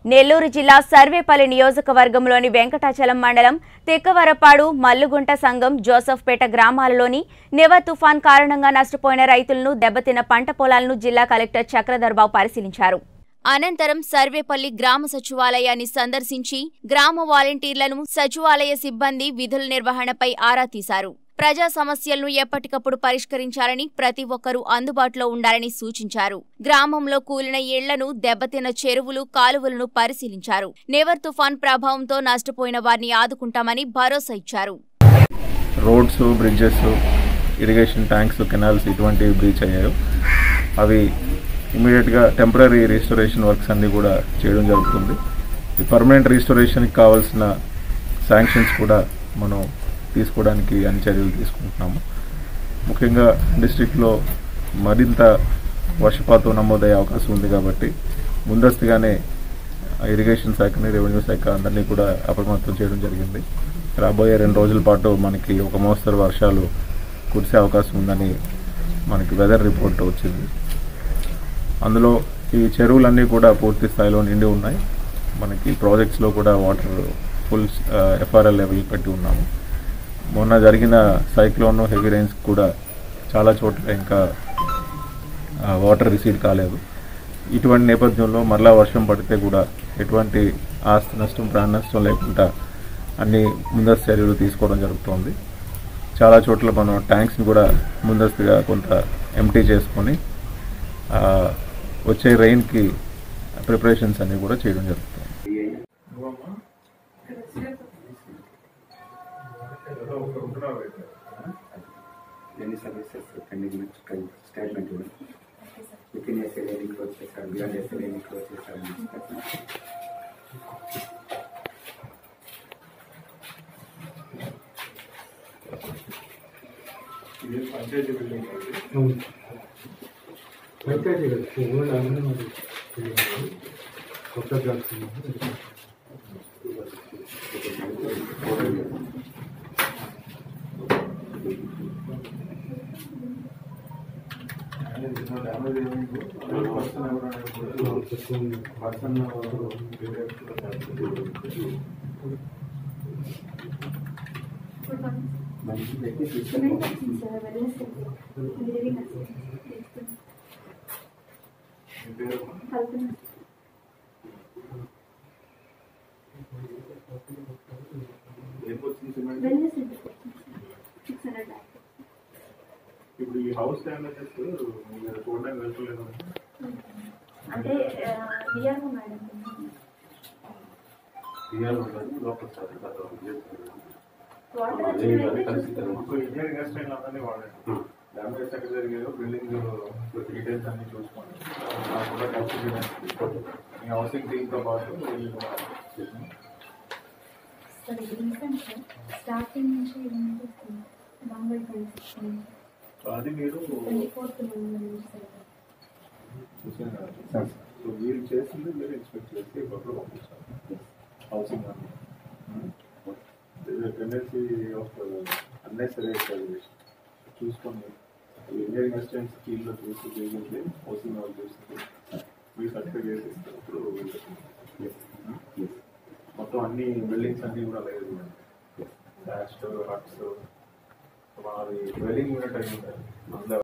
నెల్లూరు జిల్లా సర్వేపల్లి నియోజకవర్గంలోని వెంకటాచలం మండలం తెక్కవరపాడు మల్లుగుంట సంఘం జోసఫ్పేట గ్రామాలలోని నెవర్ తుఫాన్ కారణంగా నష్టపోయిన రైతులను దెబ్బతిన్న పంట పొలాలను జిల్లా కలెక్టర్ చక్రధర్బాబు పరిశీలించారు. అనంతరం సర్వేపల్లి గ్రామ సచివాలయాన్ని సందర్శించి గ్రామ వాలంటీర్లను సచివాలయ సిబ్బంది విధుల నిర్వహణపై ఆరా తీశారు. ప్రజా సమస్యలను ఎప్పటికప్పుడు పరిష్కరించాలని, ప్రతి ఒక్కరూ అందుబాటులో ఉండాలని సూచించారు. గ్రామంలో కూలిన ఇళ్లను, దెబ్బతిన్న చెరువులు, కాలువలను పరిశీలించారు. నెవర్ తుఫాన్ ప్రభావంతో నష్టపోయిన వారిని ఆదుకుంటామని భరోసా ఇచ్చారు. Roads, bridges, irrigation tanks, canals ఇటువంటివి బ్రీచ్ అయ్యాయో అవి ఇమీడియట్గా టెంపరీ రిస్టోరేషన్ వర్క్స్ అన్నీ కూడా చేయడం జరుగుతుంది. ఈ పర్మనెంట్ రిస్టోరేషన్కి కావాల్సిన శాంక్షన్స్ కూడా మనం తీసుకోవడానికి అన్ని చర్యలు తీసుకుంటున్నాము. ముఖ్యంగా డిస్ట్రిక్ట్లో మరింత వర్షపాతం నమోదయ్యే అవకాశం ఉంది కాబట్టి ముందస్తుగానే ఇరిగేషన్ శాఖని, రెవెన్యూ శాఖ అందరినీ కూడా అప్రమత్తం చేయడం జరిగింది. రాబోయే 2 రోజుల పాటు మనకి ఒక మోస్తరు వర్షాలు కురిసే అవకాశం ఉందని మనకి వెదర్ రిపోర్ట్ వచ్చింది. అందులో ఈ చెరువులన్నీ కూడా పూర్తి స్థాయిలో నిండి ఉన్నాయి. మనకి ప్రాజెక్ట్స్లో కూడా వాటర్ ఫుల్ FRL లెవెల్ పెట్టి ఉన్నాము. మొన్న జరిగిన సైక్లోన్, హెవీ రైన్స్ కూడా చాలా చోట్ల ఇంకా వాటర్ రిసీడ్ కాలేదు. ఇటువంటి నేపథ్యంలో మరలా వర్షం పడితే కూడా ఎటువంటి ఆస్తి నష్టం, ప్రాణ నష్టం లేకుండా అన్ని ముందస్తు చర్యలు తీసుకోవడం జరుగుతోంది. చాలా చోట్ల మనం ట్యాంక్స్ని కూడా ముందస్తుగా కొంత ఎంటీ చేసుకొని వచ్చే రెయిన్కి ప్రిపరేషన్స్ అన్నీ కూడా చేయడం జరుగుతుంది. పంచాయతీ బిల్డింగ్ కొత్త ఇప్పుడు ఈ హౌస్ డ్యామేజెస్ మీరు చూడడానికి వెళ్తలేదు అంటే లోపల ఇంజనీరింగ్ ఎస్టైల్ అందరినీ వాడండి. డ్యామేజ్ ఎక్కడ జరిగాయో బిల్డింగ్ డీటెయిల్స్ అన్ని చూసుకోండి. కూడా ఖర్చు చేయడానికి మీ హౌసింగ్ టీమ్తో పాటు స్టార్టింగ్ నుంచి అది మీరు సో మీరు చేసింది మీరు ఎక్స్పెక్ట్ చేసి ఇప్పట్లో పంపించాలి. హౌసింగ్ టెండెన్సీ ఆఫ్ అన్నెసరీ చూసుకొని ఇంజనీరింగ్ అసిస్టెంట్ స్కీమ్లో చూసి చేసి హౌసింగ్ వాళ్ళు చూసి మీరు సర్టిఫికేట్ చేసి ఇప్పుడు మొత్తం అన్ని బిల్డింగ్స్ అన్నీ కూడా లేదు. డాష్ హట్స్, డ్వెల్లింగ్ యూనిట్ అయి ఉంటాయి.